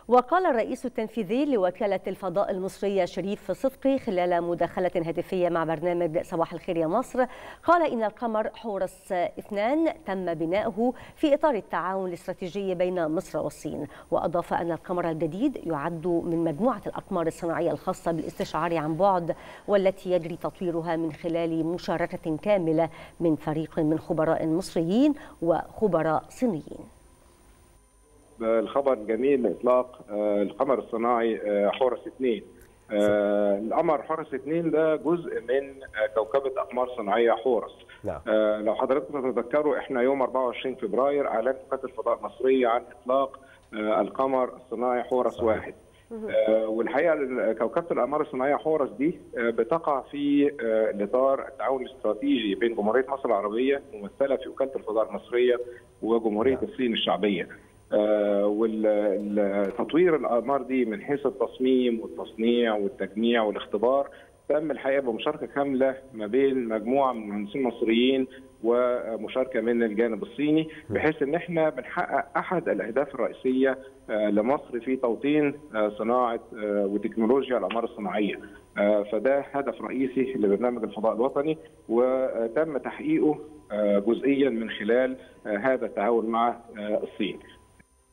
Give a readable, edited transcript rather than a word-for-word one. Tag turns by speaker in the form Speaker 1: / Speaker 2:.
Speaker 1: وقال الرئيس التنفيذي لوكالة الفضاء المصرية شريف صدقي خلال مداخلة هاتفية مع برنامج صباح الخير يا مصر، قال إن القمر حورس 2 تم بناؤه في إطار التعاون الاستراتيجي بين مصر والصين. وأضاف أن القمر الجديد يعد من مجموعة الأقمار الصناعية الخاصة بالاستشعار عن بعد، والتي يجري تطويرها من خلال مشاركة كاملة من فريق من خبراء مصريين وخبراء صينيين.
Speaker 2: الخبر جميل لإطلاق القمر الصناعي حورس 2. القمر حورس 2 ده جزء من كوكبة أقمار صناعية حورس. لو حضراتكم تتذكروا احنا يوم 24 فبراير أعلنت وكالة الفضاء المصرية عن إطلاق القمر الصناعي حورس 1. والحقيقة كوكبة الأقمار الصناعية حورس دي بتقع في إطار التعاون الاستراتيجي بين جمهورية مصر العربية ممثلة في وكالة الفضاء المصرية وجمهورية الصين الشعبية. والتطوير الأقمار دي من حيث التصميم والتصنيع والتجميع والاختبار تم الحقيقة بمشاركة كاملة ما بين مجموعة من المهندسين المصريين ومشاركة من الجانب الصيني، بحيث ان احنا بنحقق احد الاهداف الرئيسية لمصر في توطين صناعة وتكنولوجيا الأقمار الصناعية. فده هدف رئيسي لبرنامج الفضاء الوطني، وتم تحقيقه جزئيا من خلال هذا التعاون مع الصين.